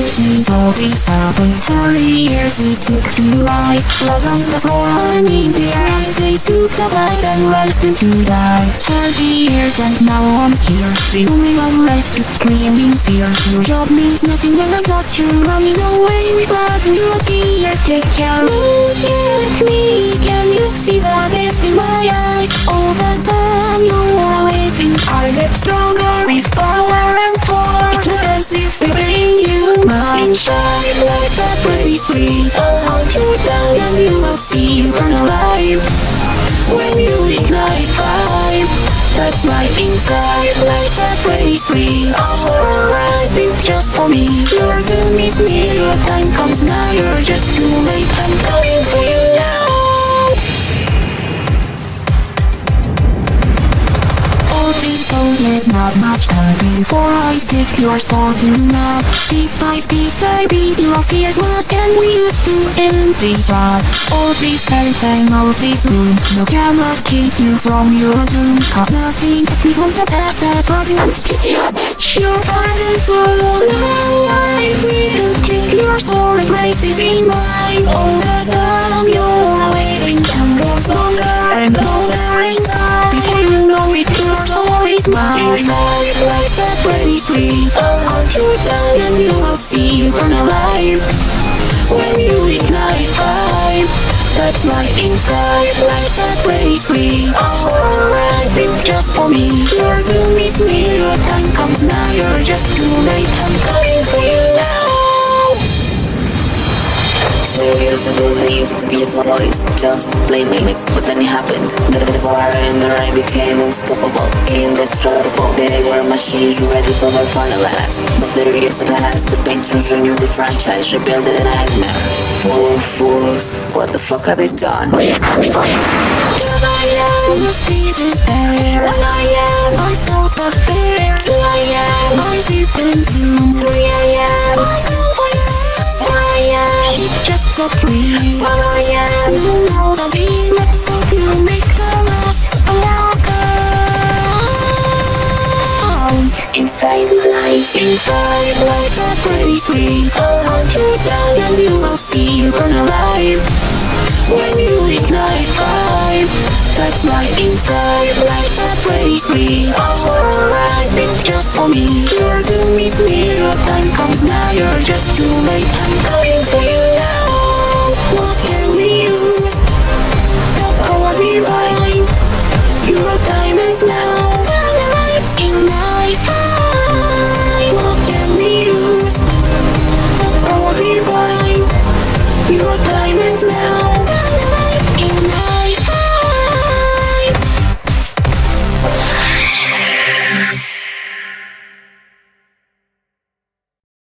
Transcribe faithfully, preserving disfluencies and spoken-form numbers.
This is all this happened. Thirty years it took to rise. Blood on the floor, honey in their eyes. They took the bite and left them to die. Thirty years and now I'm here. The only one left is screaming fear. Your job means nothing when I got you running away without me. Lucky I take care. Look at me, can you see the mist in my eyes? All the time you are waiting, I get stronger with power and force. It's as if we bring you mine. Inside lights are pretty free. I'll hunt you down and you will see you burn alive. When you ignite fire, that's my inside. Lights are pretty free. Alright, it's just for me. Your doom is near, your time comes now. You're just too late, I'm coming for you now. All these bones yet not much time before I take your spot in that. Piece by piece I beat you off. Here's what can we use to end this ride. All these pains and all these wounds, no cannot keep you from your doom. Cause nothing kept me from the past that running and spitting your bitch. Your violence will now I will take your soul and place it in mine. All the time you're waiting and goes longer and longer inside. Before you know it, your soul is mine. Inside lights are pretty free. I'll hunt you down and you will see you burn alive. When you ignite fire, that's my inside. Lights are pretty free. Alright, it's just for me. Your doom is near, your time comes now. You're just too late, I'm coming for you now. So years ago they used to be just toys, just playmates, but then it happened. The fire and the rain became unstoppable, indestructible. They were machines ready for their final act. But thirty years have passed, the patrons renewed the franchise, rebuilt the nightmare. Poor fools, what the fuck have they done? When I am, you see this barrier. When I am, I stop the fear. Two I am, I sleep in Zoom. Three I am, I come for you. Four I am, it's just a dream. Five I am, you know the beat. Let's hope you make the last welcome. Inside the light, inside lights are pretty free. I'll hunt you down and you will see you burn alive. When you ignite fire, that's my inside. Lights are pretty free. Alright, it's just for me. Your doom is near, your time comes now. You're just too late, I'm coming.